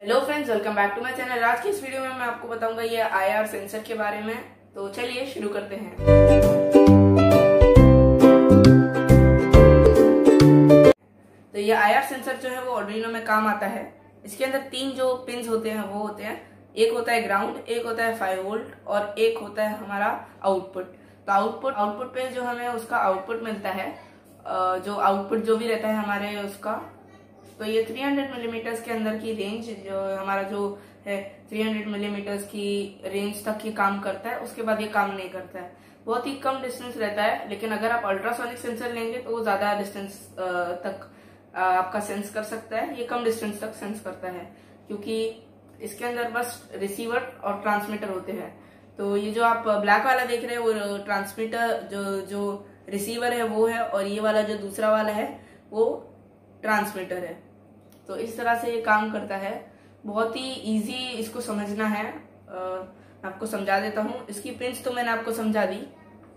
Hello friends, welcome back to my channel. आज की इस वीडियो में मैं आपको बताऊंगा ये आईआर सेंसर के बारे में। तो चलिए शुरू करते हैं। तो ये आईआर सेंसर जो है वो आर्डुइनो में काम आता है। इसके अंदर तीन जो पिंस होते हैं वो होते हैं, एक होता है ग्राउंड, एक होता है 5 वोल्ट और एक होता है हमारा आउटपुट। तो आउटपुट पे जो हमें उसका आउटपुट मिलता है, जो आउटपुट जो भी रहता है हमारे उसका, तो ये 300 मिलीमीटर के अंदर की रेंज जो हमारा जो है 300 मिलीमीटर की रेंज तक ये काम करता है। उसके बाद ये काम नहीं करता है, बहुत ही कम डिस्टेंस रहता है। लेकिन अगर आप अल्ट्रासोनिक सेंसर लेंगे तो वो ज्यादा डिस्टेंस तक आपका सेंस कर सकता है। ये कम डिस्टेंस तक सेंस करता है क्योंकि इसके अंदर बस रिसीवर और ट्रांसमीटर होते हैं। तो ये जो आप ब्लैक वाला देख रहे हैं वो ट्रांसमीटर, जो रिसीवर है वो है, और ये वाला जो दूसरा वाला है वो ट्रांसमीटर है। तो इस तरह से ये काम करता है। बहुत ही इजी इसको समझना है। मैं आपको समझा देता हूँ। इसकी पिंस तो मैंने आपको समझा दी,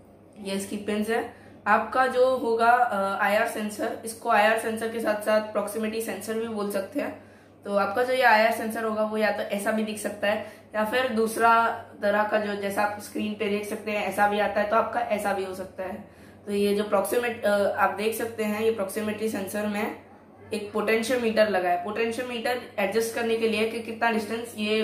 ये इसकी पिंस है। आपका जो होगा आईआर सेंसर, इसको आईआर सेंसर के साथ साथ प्रॉक्सिमिटी सेंसर भी बोल सकते हैं। तो आपका जो ये आईआर सेंसर होगा वो या तो ऐसा भी दिख सकता है या फिर दूसरा तरह का, जो जैसा आप स्क्रीन पे देख सकते हैं ऐसा भी आता है, तो आपका ऐसा भी हो सकता है। तो ये जो आप देख सकते हैं, ये प्रॉक्सिमिटी सेंसर में एक पोटेंशियोमीटर लगा है। पोटेंशियोमीटर एडजस्ट करने के लिए कि कितना डिस्टेंस ये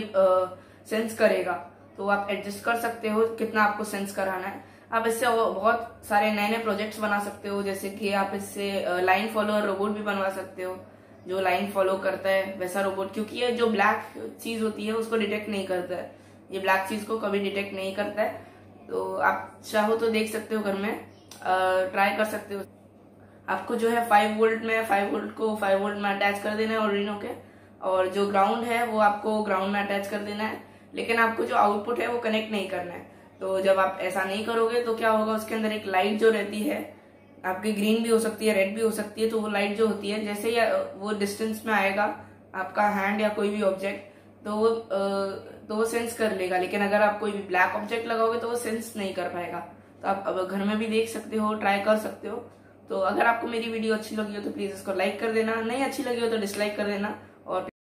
सेंस करेगा, तो आप एडजस्ट कर सकते हो कितना आपको सेंस कराना है। आप इससे बहुत सारे नए नए प्रोजेक्ट्स बना सकते हो, जैसे कि आप इससे लाइन फॉलोअर रोबोट भी बनवा सकते हो, जो लाइन फॉलो करता है वैसा रोबोट। क्योंकि ये जो ब्लैक चीज होती है उसको डिटेक्ट नहीं करता है, ये ब्लैक चीज को कभी डिटेक्ट नहीं करता है। तो आप चाहो तो देख सकते हो, घर में ट्राई कर सकते हो। आपको जो है 5 वोल्ट में 5 वोल्ट को 5 वोल्ट में अटैच कर देना है आर्डुइनो के, और जो ग्राउंड है वो आपको ग्राउंड में अटैच कर देना है। लेकिन आपको जो आउटपुट है वो कनेक्ट नहीं करना है। तो जब आप ऐसा नहीं करोगे तो क्या होगा, उसके अंदर एक लाइट जो रहती है आपकी, ग्रीन भी हो सकती है, रेड भी हो सकती है। तो वो लाइट जो होती है, जैसे ही वो डिस्टेंस में आएगा आपका हैंड या कोई भी ऑब्जेक्ट, तो वो सेंस कर लेगा। लेकिन अगर आप कोई भी ब्लैक ऑब्जेक्ट लगाओगे तो वो सेंस नहीं कर पाएगा। तो आप अब घर में भी देख सकते हो, ट्राई कर सकते हो। तो अगर आपको मेरी वीडियो अच्छी लगी हो तो प्लीज इसको लाइक कर देना, नहीं अच्छी लगी हो तो डिसलाइक कर देना। और